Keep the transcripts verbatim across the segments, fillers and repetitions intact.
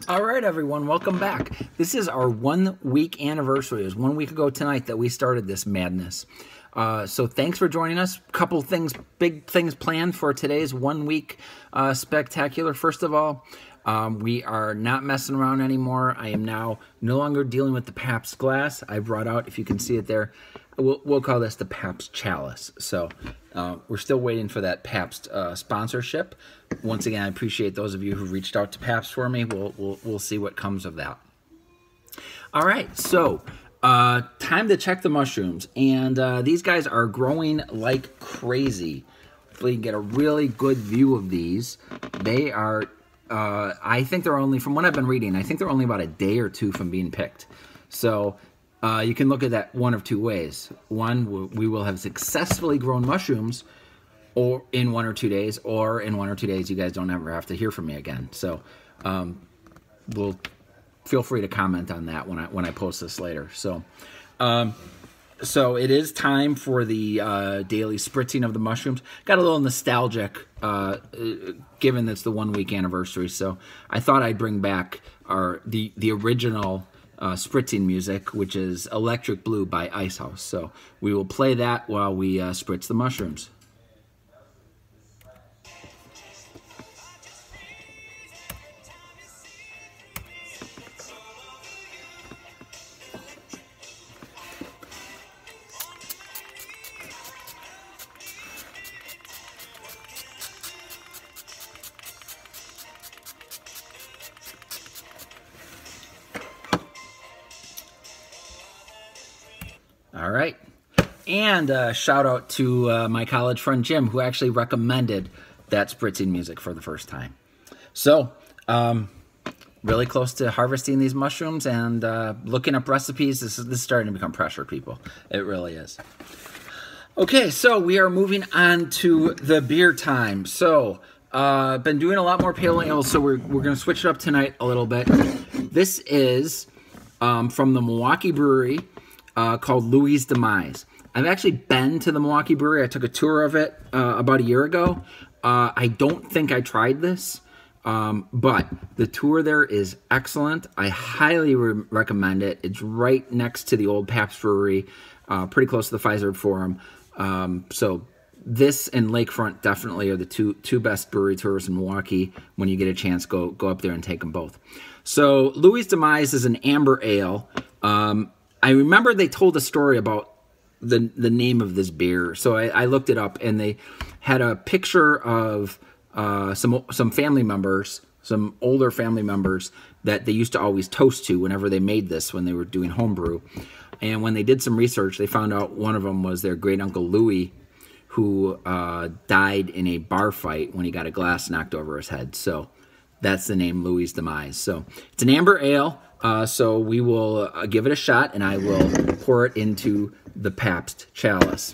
All right, everyone, welcome back. This is our one-week anniversary. It was one week ago tonight that we started this madness. Uh, so thanks for joining us. Couple things, big things planned for today's one-week uh, spectacular. First of all, um, we are not messing around anymore. I am now no longer dealing with the Pabst glass. I brought out, if you can see it there, we'll, we'll call this the Pabst chalice. So uh, we're still waiting for that Pabst uh, sponsorship. Once again, I appreciate those of you who reached out to Pabst for me. We'll, we'll, we'll see what comes of that. All right, so uh, time to check the mushrooms. And uh, these guys are growing like crazy. Hopefully you can get a really good view of these. They are, uh, I think they're only, from what I've been reading, I think they're only about a day or two from being picked. So uh, you can look at that one of two ways. One, we will have successfully grown mushrooms or in one or two days, or in one or two days, you guys don't ever have to hear from me again. So, um, we'll feel free to comment on that when I when I post this later. So, um, so it is time for the uh, daily spritzing of the mushrooms. Got a little nostalgic, uh, given that's the one week anniversary. So I thought I'd bring back our the the original uh, spritzing music, which is Electric Blue by Icehouse. So we will play that while we uh, spritz the mushrooms. All right, and uh, shout out to uh, my college friend Jim, who actually recommended that spritzing music for the first time. So, um, really close to harvesting these mushrooms and uh, looking up recipes. This is, this is starting to become pressure, people. It really is. Okay, so we are moving on to the beer time. So, uh, been doing a lot more pale ale, so we're, we're going to switch it up tonight a little bit. This is um, from the Milwaukee Brewery. Uh, called Louis' Demise. I've actually been to the Milwaukee Brewery. I took a tour of it uh, about a year ago. Uh, I don't think I tried this, um, but the tour there is excellent. I highly re recommend it. It's right next to the old Pabst Brewery, uh, pretty close to the Pfizer Forum. Um, so this and Lakefront definitely are the two two best brewery tours in Milwaukee. When you get a chance, go go up there and take them both. So Louis' Demise is an amber ale. Um, I remember they told a story about the the name of this beer, so I, I looked it up, and they had a picture of uh, some some family members, some older family members that they used to always toast to whenever they made this when they were doing homebrew. And when they did some research, they found out one of them was their great uncle Louis, who uh, died in a bar fight when he got a glass knocked over his head. So that's the name, Louis' Demise. So it's an amber ale. Uh, so we will uh, give it a shot, and I will pour it into the Pabst chalice.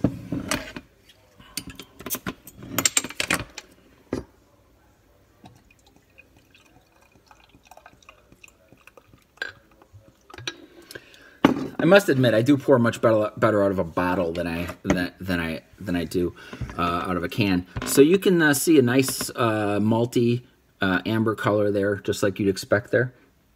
I must admit, I do pour much better, better out of a bottle than I than, than I than I do uh, out of a can. So you can uh, see a nice uh, malty uh, amber color there, just like you'd expect there.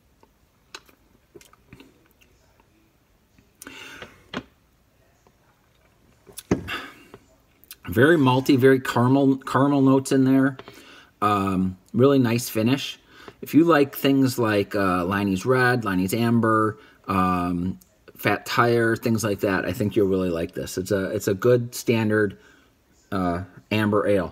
Very malty, very caramel caramel notes in there. Um, really nice finish. If you like things like uh, Liney's Red, Liney's Amber, um, Fat Tire, things like that, I think you'll really like this. It's a it's a good standard uh, amber ale.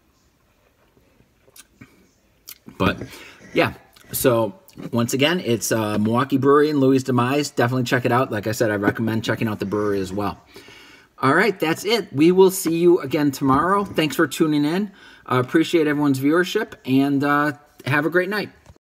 But yeah, so once again, it's uh, Milwaukee Brewery and Louis' Demise. Definitely check it out. Like I said, I recommend checking out the brewery as well. All right, that's it. We will see you again tomorrow. Thanks for tuning in. Uh, appreciate everyone's viewership, and uh, have a great night.